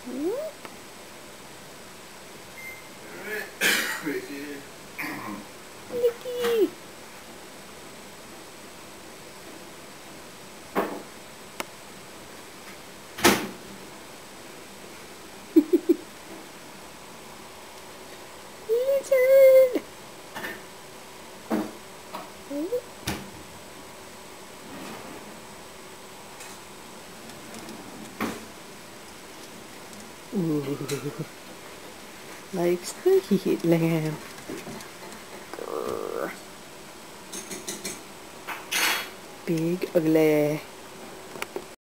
Nicky. Lizard. Ooh. Likes the heat lamp. Grr. Big ugly.